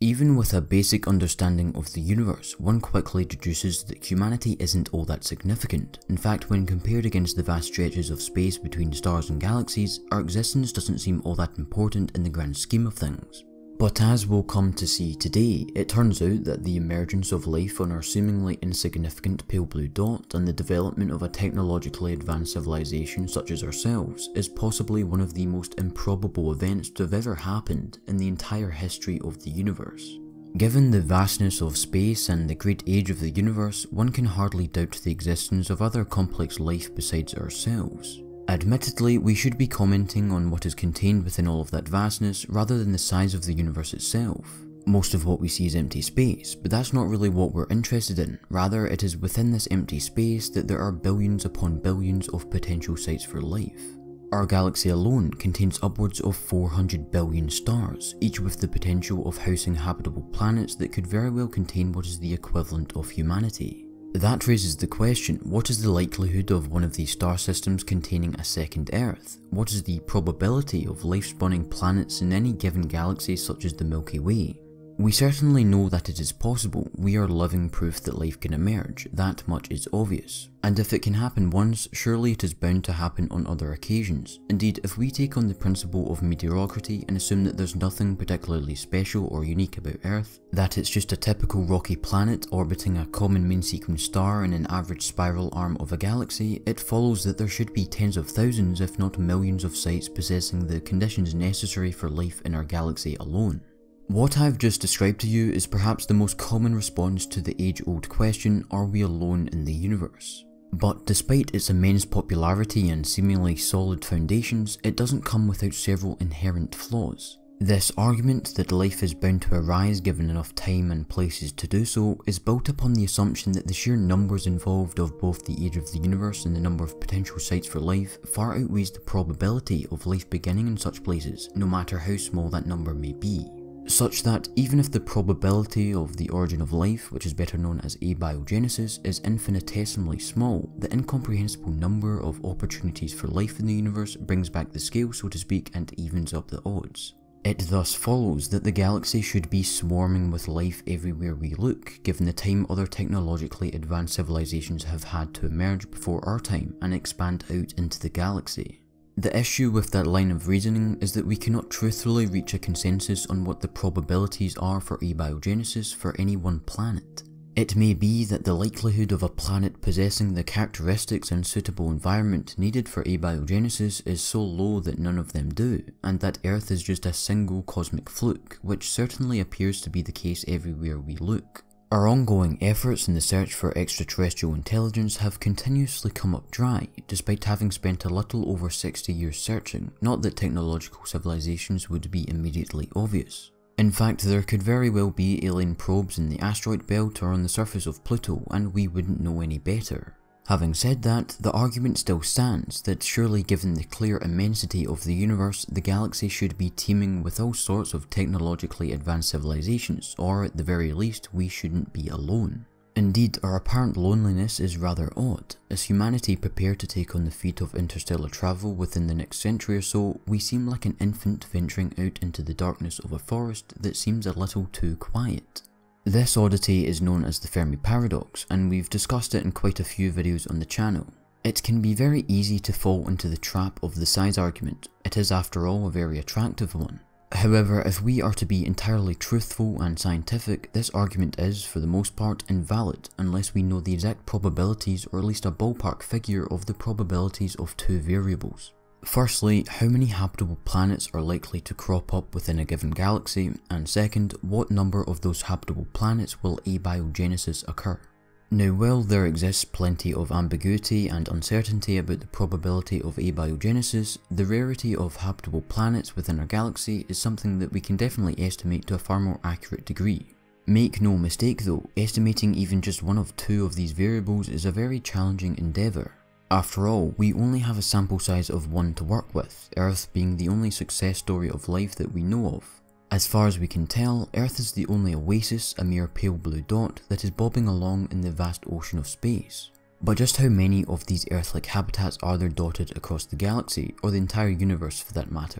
Even with a basic understanding of the universe, one quickly deduces that humanity isn't all that significant. In fact, when compared against the vast stretches of space between stars and galaxies, our existence doesn't seem all that important in the grand scheme of things. But as we'll come to see today, it turns out that the emergence of life on our seemingly insignificant pale blue dot and the development of a technologically advanced civilization such as ourselves is possibly one of the most improbable events to have ever happened in the entire history of the universe. Given the vastness of space and the great age of the universe, one can hardly doubt the existence of other complex life besides ourselves. Admittedly, we should be commenting on what is contained within all of that vastness rather than the size of the universe itself. Most of what we see is empty space, but that's not really what we're interested in. Rather, it is within this empty space that there are billions upon billions of potential sites for life. Our galaxy alone contains upwards of 400 billion stars, each with the potential of housing habitable planets that could very well contain what is the equivalent of humanity. That raises the question, what is the likelihood of one of these star systems containing a second Earth? What is the probability of life-spawning planets in any given galaxy such as the Milky Way? We certainly know that it is possible. We are living proof that life can emerge, that much is obvious. And if it can happen once, surely it is bound to happen on other occasions. Indeed, if we take on the principle of mediocrity and assume that there's nothing particularly special or unique about Earth, that it's just a typical rocky planet orbiting a common main sequence star in an average spiral arm of a galaxy, it follows that there should be tens of thousands if not millions of sites possessing the conditions necessary for life in our galaxy alone. What I've just described to you is perhaps the most common response to the age-old question, are we alone in the universe? But despite its immense popularity and seemingly solid foundations, it doesn't come without several inherent flaws. This argument that life is bound to arise given enough time and places to do so is built upon the assumption that the sheer numbers involved of both the age of the universe and the number of potential sites for life far outweighs the probability of life beginning in such places, no matter how small that number may be. Such that even if the probability of the origin of life, which is better known as abiogenesis, is infinitesimally small, the incomprehensible number of opportunities for life in the universe brings back the scale, so to speak, and evens up the odds. It thus follows that the galaxy should be swarming with life everywhere we look, given the time other technologically advanced civilizations have had to emerge before our time and expand out into the galaxy. The issue with that line of reasoning is that we cannot truthfully reach a consensus on what the probabilities are for abiogenesis for any one planet. It may be that the likelihood of a planet possessing the characteristics and suitable environment needed for abiogenesis is so low that none of them do, and that Earth is just a single cosmic fluke, which certainly appears to be the case everywhere we look. Our ongoing efforts in the search for extraterrestrial intelligence have continuously come up dry, despite having spent a little over 60 years searching. Not that technological civilizations would be immediately obvious. In fact, there could very well be alien probes in the asteroid belt or on the surface of Pluto, and we wouldn't know any better. Having said that, the argument still stands that surely given the clear immensity of the universe, the galaxy should be teeming with all sorts of technologically advanced civilizations, or at the very least, we shouldn't be alone. Indeed, our apparent loneliness is rather odd. As humanity prepare to take on the feat of interstellar travel within the next century or so, we seem like an infant venturing out into the darkness of a forest that seems a little too quiet. This oddity is known as the Fermi paradox, and we've discussed it in quite a few videos on the channel. It can be very easy to fall into the trap of the size argument. It is after all a very attractive one. However, if we are to be entirely truthful and scientific, this argument is, for the most part, invalid unless we know the exact probabilities or at least a ballpark figure of the probabilities of two variables. Firstly, how many habitable planets are likely to crop up within a given galaxy, and second, what number of those habitable planets will abiogenesis occur. Now, while there exists plenty of ambiguity and uncertainty about the probability of abiogenesis, the rarity of habitable planets within our galaxy is something that we can definitely estimate to a far more accurate degree. Make no mistake though, estimating even just one of two of these variables is a very challenging endeavour. After all, we only have a sample size of one to work with, Earth being the only success story of life that we know of. As far as we can tell, Earth is the only oasis, a mere pale blue dot, that is bobbing along in the vast ocean of space. But just how many of these Earth-like habitats are there dotted across the galaxy, or the entire universe for that matter?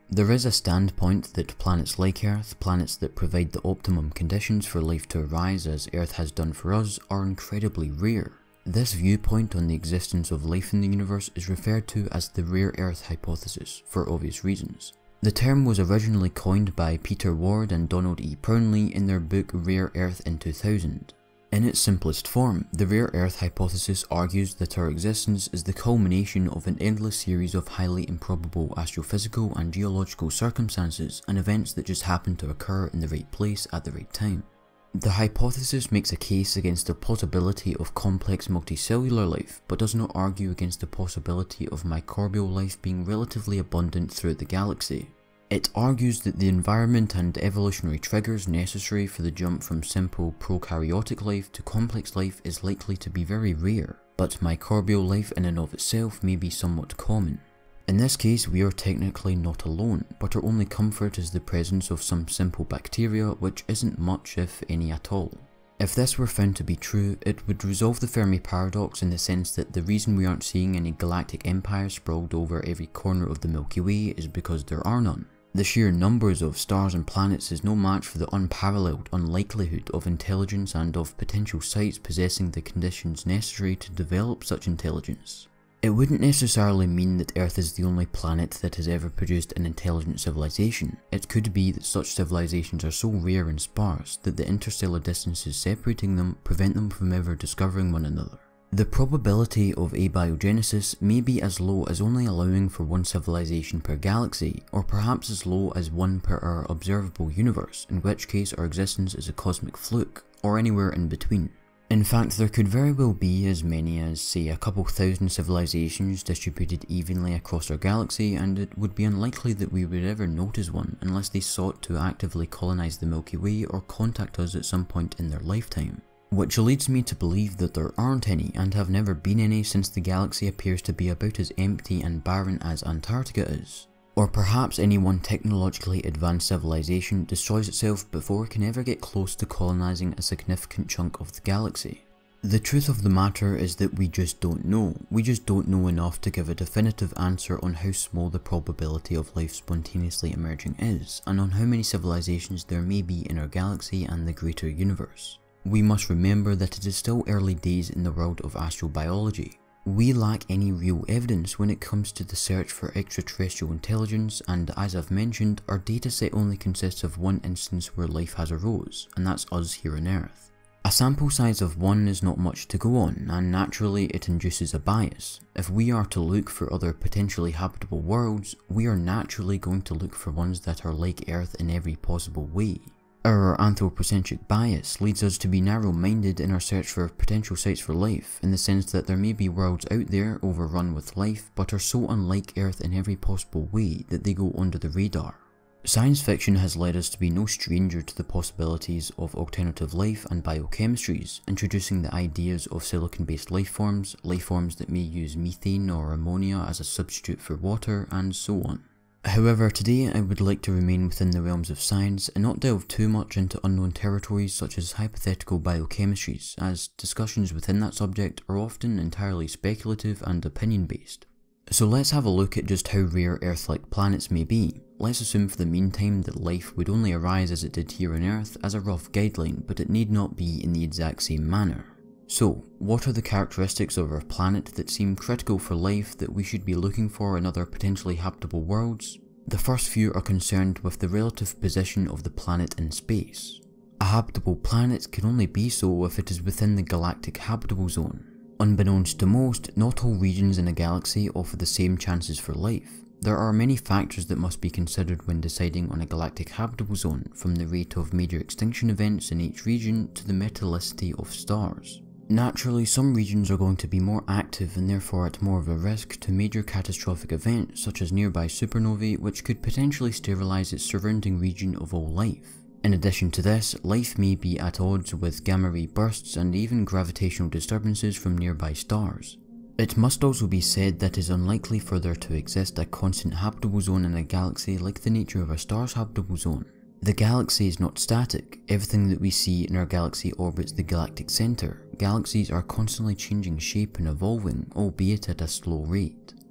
There is a standpoint that planets like Earth, planets that provide the optimum conditions for life to arise as Earth has done for us, are incredibly rare. This viewpoint on the existence of life in the universe is referred to as the rare Earth hypothesis, for obvious reasons. The term was originally coined by Peter Ward and Donald E. Pernley in their book Rare Earth in 2000. In its simplest form, the rare Earth hypothesis argues that our existence is the culmination of an endless series of highly improbable astrophysical and geological circumstances and events that just happen to occur in the right place at the right time. The hypothesis makes a case against the possibility of complex multicellular life, but does not argue against the possibility of microbial life being relatively abundant throughout the galaxy. It argues that the environment and evolutionary triggers necessary for the jump from simple prokaryotic life to complex life is likely to be very rare, but microbial life in and of itself may be somewhat common. In this case, we are technically not alone, but our only comfort is the presence of some simple bacteria, which isn't much if any at all. If this were found to be true, it would resolve the Fermi paradox in the sense that the reason we aren't seeing any galactic empires sprawled over every corner of the Milky Way is because there are none. The sheer numbers of stars and planets is no match for the unparalleled unlikelihood of intelligence and of potential sites possessing the conditions necessary to develop such intelligence. It wouldn't necessarily mean that Earth is the only planet that has ever produced an intelligent civilization. It could be that such civilizations are so rare and sparse that the interstellar distances separating them prevent them from ever discovering one another. The probability of abiogenesis may be as low as only allowing for one civilization per galaxy, or perhaps as low as one per our observable universe, in which case our existence is a cosmic fluke, or anywhere in between. In fact, there could very well be as many as, say, a couple thousand civilizations distributed evenly across our galaxy, and it would be unlikely that we would ever notice one unless they sought to actively colonize the Milky Way or contact us at some point in their lifetime. Which leads me to believe that there aren't any and have never been any since the galaxy appears to be about as empty and barren as Antarctica is. Or perhaps any one technologically advanced civilization destroys itself before it can ever get close to colonizing a significant chunk of the galaxy. The truth of the matter is that we just don't know. We just don't know enough to give a definitive answer on how small the probability of life spontaneously emerging is, and on how many civilizations there may be in our galaxy and the greater universe. We must remember that it is still early days in the world of astrobiology. We lack any real evidence when it comes to the search for extraterrestrial intelligence, and as I've mentioned, our dataset only consists of one instance where life has arose, and that's us here on Earth. A sample size of one is not much to go on, and naturally it induces a bias. If we are to look for other potentially habitable worlds, we are naturally going to look for ones that are like Earth in every possible way. Our anthropocentric bias leads us to be narrow-minded in our search for potential sites for life, in the sense that there may be worlds out there overrun with life, but are so unlike Earth in every possible way that they go under the radar. Science fiction has led us to be no stranger to the possibilities of alternative life and biochemistries, introducing the ideas of silicon-based life forms that may use methane or ammonia as a substitute for water, and so on. However, today I would like to remain within the realms of science and not delve too much into unknown territories such as hypothetical biochemistries, as discussions within that subject are often entirely speculative and opinion-based. So let's have a look at just how rare Earth-like planets may be. Let's assume for the meantime that life would only arise as it did here on Earth as a rough guideline, but it need not be in the exact same manner. So, what are the characteristics of our planet that seem critical for life that we should be looking for in other potentially habitable worlds? The first few are concerned with the relative position of the planet in space. A habitable planet can only be so if it is within the galactic habitable zone. Unbeknownst to most, not all regions in a galaxy offer the same chances for life. There are many factors that must be considered when deciding on a galactic habitable zone, from the rate of major extinction events in each region to the metallicity of stars. Naturally, some regions are going to be more active and therefore at more of a risk to major catastrophic events such as nearby supernovae, which could potentially sterilize its surrounding region of all life. In addition to this, life may be at odds with gamma ray bursts and even gravitational disturbances from nearby stars. It must also be said that it is unlikely for there to exist a constant habitable zone in a galaxy like the nature of a star's habitable zone. The galaxy is not static. Everything that we see in our galaxy orbits the galactic center. Galaxies are constantly changing shape and evolving, albeit at a slow rate.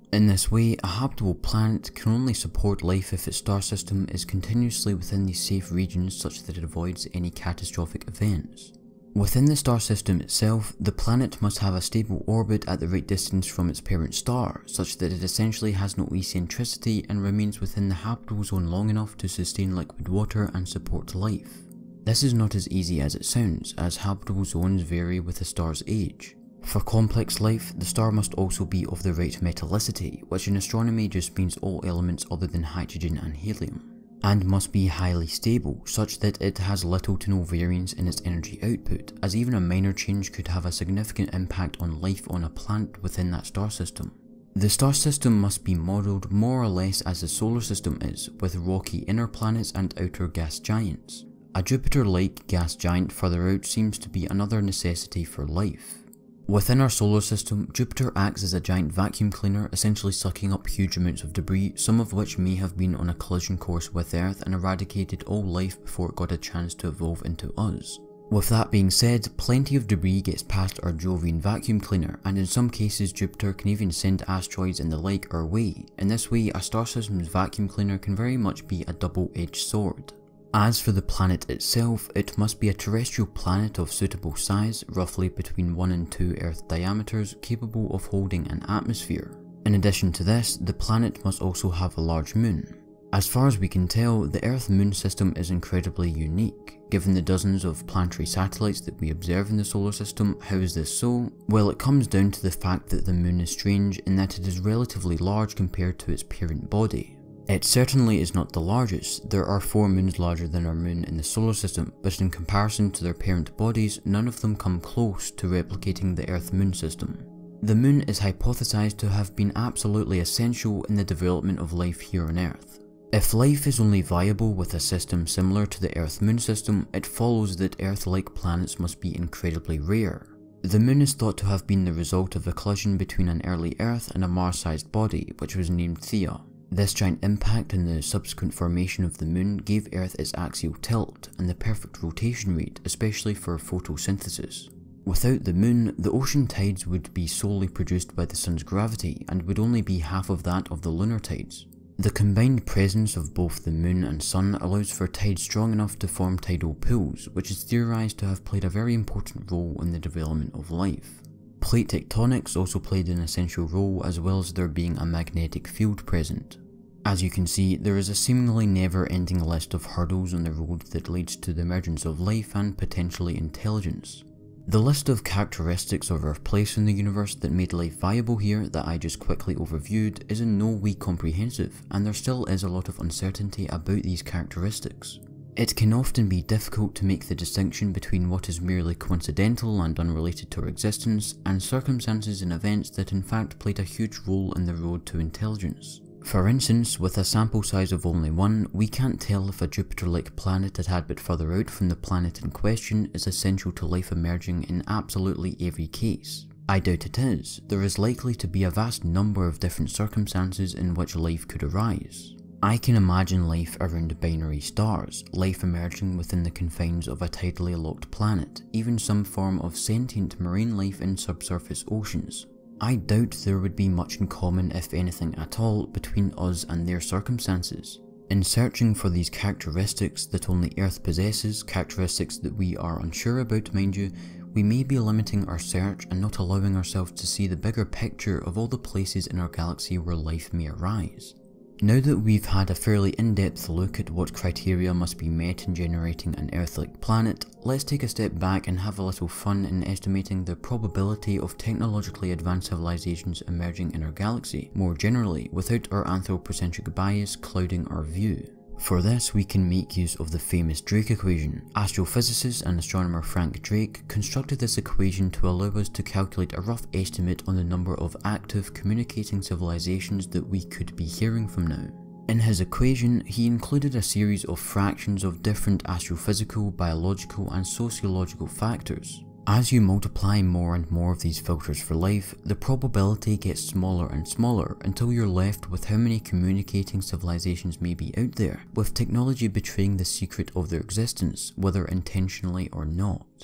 In this way, a habitable planet can only support life if its star system is continuously within these safe regions such that it avoids any catastrophic events. Within the star system itself, the planet must have a stable orbit at the right distance from its parent star, such that it essentially has no eccentricity and remains within the habitable zone long enough to sustain liquid water and support life. This is not as easy as it sounds, as habitable zones vary with a star's age. For complex life, the star must also be of the right metallicity, which in astronomy just means all elements other than hydrogen and helium, and must be highly stable, such that it has little to no variance in its energy output, as even a minor change could have a significant impact on life on a planet within that star system. The star system must be modelled more or less as the solar system is, with rocky inner planets and outer gas giants. A Jupiter-like gas giant further out seems to be another necessity for life. Within our solar system, Jupiter acts as a giant vacuum cleaner, essentially sucking up huge amounts of debris, some of which may have been on a collision course with Earth and eradicated all life before it got a chance to evolve into us. With that being said, plenty of debris gets past our Jovian vacuum cleaner, and in some cases Jupiter can even send asteroids and the like our way. In this way, a star system's vacuum cleaner can very much be a double-edged sword. As for the planet itself, it must be a terrestrial planet of suitable size, roughly between 1 and 2 Earth diameters, capable of holding an atmosphere. In addition to this, the planet must also have a large moon. As far as we can tell, the Earth-Moon system is incredibly unique. Given the dozens of planetary satellites that we observe in the solar system, how is this so? Well, it comes down to the fact that the moon is strange in that it is relatively large compared to its parent body. It certainly is not the largest. There are 4 moons larger than our moon in the solar system, but in comparison to their parent bodies, none of them come close to replicating the Earth-Moon system. The moon is hypothesized to have been absolutely essential in the development of life here on Earth. If life is only viable with a system similar to the Earth-Moon system, it follows that Earth-like planets must be incredibly rare. The moon is thought to have been the result of a collision between an early Earth and a Mars-sized body, which was named Theia. This giant impact and the subsequent formation of the moon gave Earth its axial tilt and the perfect rotation rate, especially for photosynthesis. Without the moon, the ocean tides would be solely produced by the sun's gravity and would only be half of that of the lunar tides. The combined presence of both the moon and sun allows for tides strong enough to form tidal pools, which is theorized to have played a very important role in the development of life. Plate tectonics also played an essential role, as well as there being a magnetic field present. As you can see, there is a seemingly never-ending list of hurdles on the road that leads to the emergence of life and potentially intelligence. The list of characteristics of our place in the universe that made life viable here that I just quickly overviewed is in no way comprehensive, and there still is a lot of uncertainty about these characteristics. It can often be difficult to make the distinction between what is merely coincidental and unrelated to our existence, and circumstances and events that in fact played a huge role in the road to intelligence. For instance, with a sample size of only 1, we can't tell if a Jupiter-like planet that had bit further out from the planet in question is essential to life emerging in absolutely every case. I doubt it is. There is likely to be a vast number of different circumstances in which life could arise. I can imagine life around binary stars, life emerging within the confines of a tidally locked planet, even some form of sentient marine life in subsurface oceans. I doubt there would be much in common, if anything at all, between us and their circumstances. In searching for these characteristics that only Earth possesses, characteristics that we are unsure about, mind you, we may be limiting our search and not allowing ourselves to see the bigger picture of all the places in our galaxy where life may arise. Now that we've had a fairly in-depth look at what criteria must be met in generating an Earth-like planet, let's take a step back and have a little fun in estimating the probability of technologically advanced civilizations emerging in our galaxy, more generally, without our anthropocentric bias clouding our view. For this, we can make use of the famous Drake equation. Astrophysicist and astronomer Frank Drake constructed this equation to allow us to calculate a rough estimate on the number of active communicating civilizations that we could be hearing from now. In his equation, he included a series of fractions of different astrophysical, biological, and sociological factors. As you multiply more and more of these filters for life, the probability gets smaller and smaller until you're left with how many communicating civilizations may be out there, with technology betraying the secret of their existence, whether intentionally or not.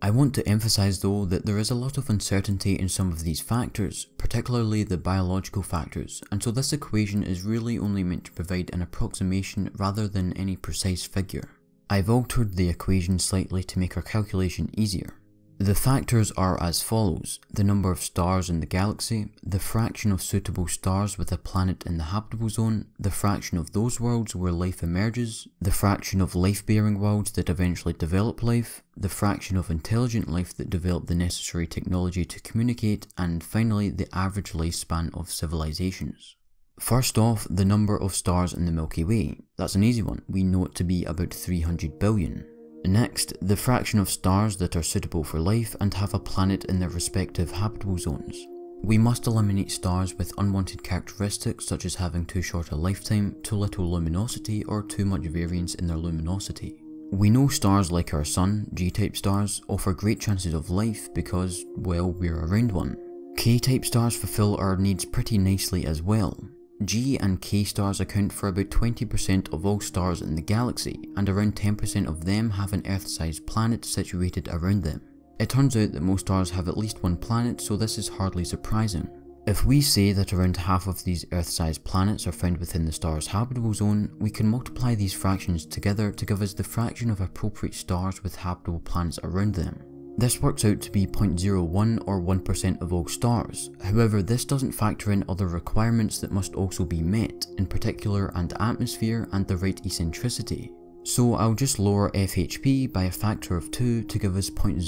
I want to emphasize though that there is a lot of uncertainty in some of these factors, particularly the biological factors, and so this equation is really only meant to provide an approximation rather than any precise figure. I've altered the equation slightly to make our calculation easier. The factors are as follows: the number of stars in the galaxy, the fraction of suitable stars with a planet in the habitable zone, the fraction of those worlds where life emerges, the fraction of life-bearing worlds that eventually develop life, the fraction of intelligent life that develop the necessary technology to communicate, and finally the average lifespan of civilizations. First off, the number of stars in the Milky Way. That's an easy one, we know it to be about 300 billion. Next, the fraction of stars that are suitable for life and have a planet in their respective habitable zones. We must eliminate stars with unwanted characteristics such as having too short a lifetime, too little luminosity, or too much variance in their luminosity. We know stars like our Sun, G-type stars, offer great chances of life because, well, we're around one. K-type stars fulfill our needs pretty nicely as well. G and K stars account for about 20% of all stars in the galaxy, and around 10% of them have an Earth-sized planet situated around them. It turns out that most stars have at least one planet, so this is hardly surprising. If we say that around half of these Earth-sized planets are found within the star's habitable zone, we can multiply these fractions together to give us the fraction of appropriate stars with habitable planets around them. This works out to be 0.01 or 1% of all stars. However, this doesn't factor in other requirements that must also be met, in particular an atmosphere and the right eccentricity. So I'll just lower FHP by a factor of 2 to give us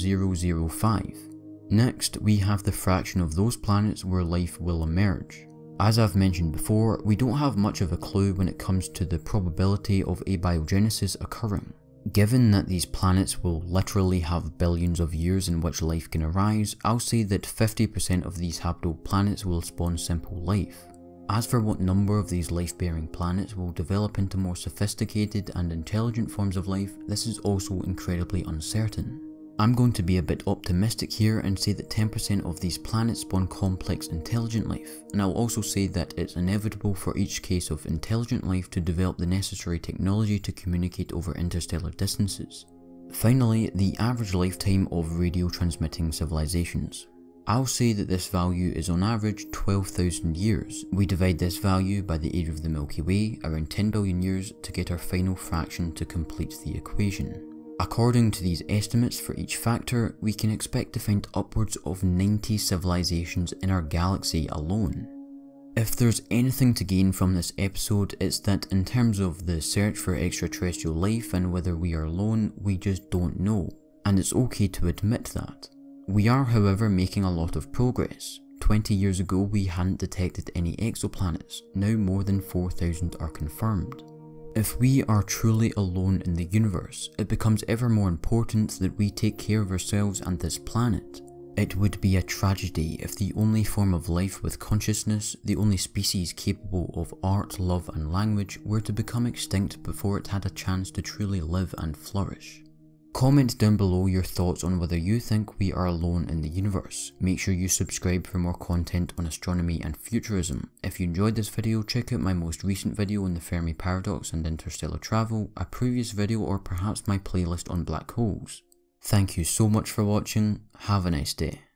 0.005. Next, we have the fraction of those planets where life will emerge. As I've mentioned before, we don't have much of a clue when it comes to the probability of abiogenesis occurring. Given that these planets will literally have billions of years in which life can arise, I'll say that 50% of these habitable planets will spawn simple life. As for what number of these life-bearing planets will develop into more sophisticated and intelligent forms of life, this is also incredibly uncertain. I'm going to be a bit optimistic here and say that 10% of these planets spawn complex intelligent life, and I'll also say that it's inevitable for each case of intelligent life to develop the necessary technology to communicate over interstellar distances. Finally, the average lifetime of radio transmitting civilizations. I'll say that this value is on average 12,000 years. We divide this value by the age of the Milky Way, around 10 billion years, to get our final fraction to complete the equation. According to these estimates for each factor, we can expect to find upwards of 90 civilizations in our galaxy alone. If there's anything to gain from this episode, it's that in terms of the search for extraterrestrial life and whether we are alone, we just don't know, and it's okay to admit that. We are, however, making a lot of progress. 20 years ago we hadn't detected any exoplanets, now more than 4,000 are confirmed. If we are truly alone in the universe, it becomes ever more important that we take care of ourselves and this planet. It would be a tragedy if the only form of life with consciousness, the only species capable of art, love and language, were to become extinct before it had a chance to truly live and flourish. Comment down below your thoughts on whether you think we are alone in the universe. Make sure you subscribe for more content on astronomy and futurism. If you enjoyed this video, check out my most recent video on the Fermi Paradox and interstellar travel, a previous video, or perhaps my playlist on black holes. Thank you so much for watching, have a nice day.